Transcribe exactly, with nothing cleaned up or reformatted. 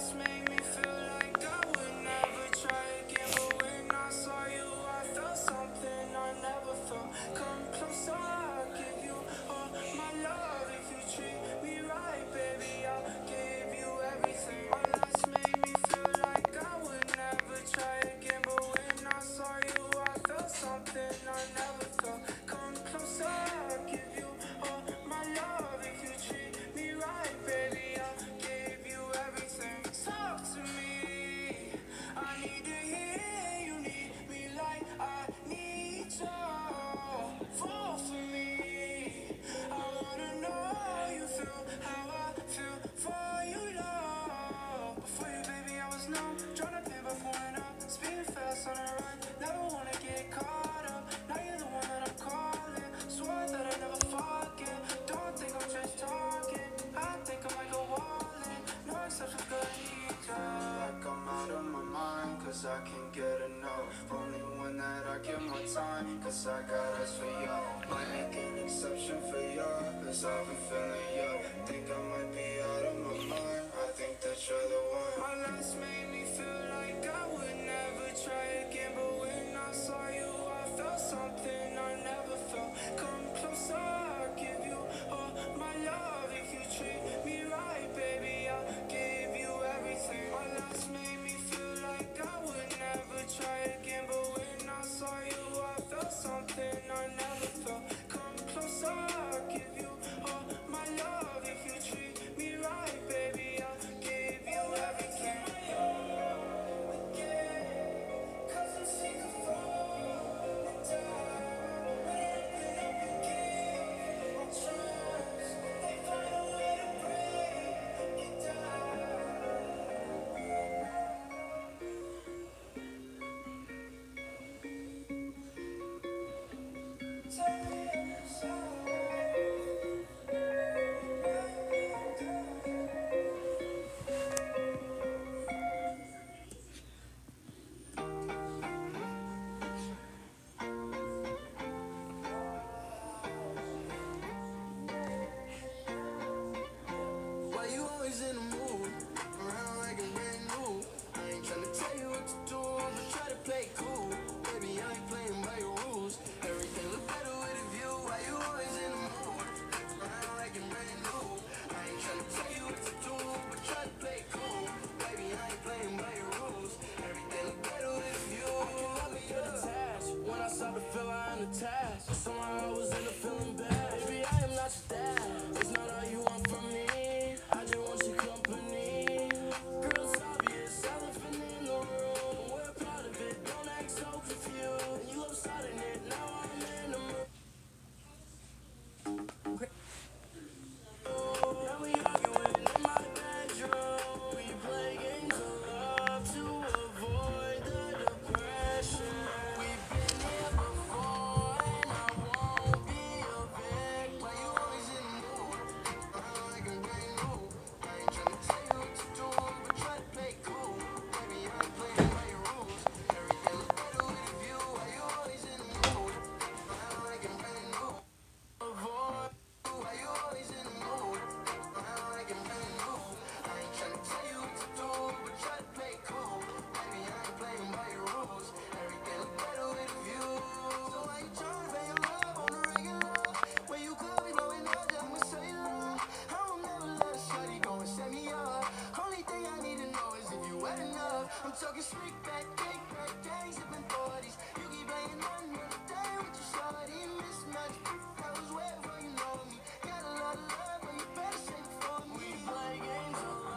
last made me feel like I would never try again. But when I saw you, I felt something I never felt. Come closer, I'll give you all my love. If you treat me right, baby, I'll give you everything. My last made me feel like I would never try again. But when I saw you, I felt something I never felt. Come closer, I'll give you all my love. If you treat me right, baby, I'll give you everything. Talk to me, I need to hear you need me like I need you. Fall for me, I wanna know you feel how I feel for you, love. Before you, baby, I was numb, drawn up in before and up, speeding fast on a run, never wanna get caught up. Now you're the one that I'm calling, swore that I'd never forget. Don't think I'm just talking, I think I might go all in. No exceptions, good, I need ya. Like I'm out of my mind, cause I can't get enough. Only one that I give my time, cause I got eyes for ya. Might make an exception for ya, cause I've been feeling ya. Think I might be out of my mind, I think that you're the one. My last made me feel like I would never try again. But when I saw you, I felt something I never felt. Come closer, I'll give you all my love. If you treat me right, baby, I'll give you everything. My last made me feel like I would never try again. But when I saw you, I felt something I never felt. Come closer, I'll give you all my love. If you treat me right, baby, I'll give you everything. Cause I'm sick of falling down. Open up again, I trust they find a way to break it down. Tell me so. Why you always in the mood? Around like a brand new. I ain't tryna tell you what to do, but try to play it cool. Baby, I ain't playing by your rules. Everything look better with a view. Why you always in the mood? Around like a brand new. I ain't tryna tell you what to do, but try to play it cool. Baby, I ain't playing by your rules. Everything look better with a view. I can feel attached. When I start to feel I'm attached, somehow I was in a feeling bad. Baby, I am not your dad. It's not all you want from me. I just want your company. Girl, it's obvious, elephant in the room. We're part of it, don't act so confused. You love starting it, now I'm in the mood. Now we arguing in my bedroom. We play games of love to avoid the depression. We've been here before and I won't be a vic. Why you always in the mood? Around like a brand new. I ain't tryna tell you what to do, but try to play it cool. Baby, I ain't playing by your rules. Everything look better with a view. Why you always in the mood? Around like a brand new. Avoid. Why you always in the mood? Around like a brand new. I ain't tryna tell you what to do, but try to play it cool. Baby, I ain't playing by your rules. Everything look better with a view. So why you tryna pay your love on the regular? When you could be blowing up, I'ma say love. I will never let a shawty go and set me up. Only thing I need to know is if you wet enough. I'm talking slick back, kick back, gang sipping forties. You keep playing another day with your shawty. Mismatch, I was wet before you know me. Got a lot of love, but you better save it for me. We play games of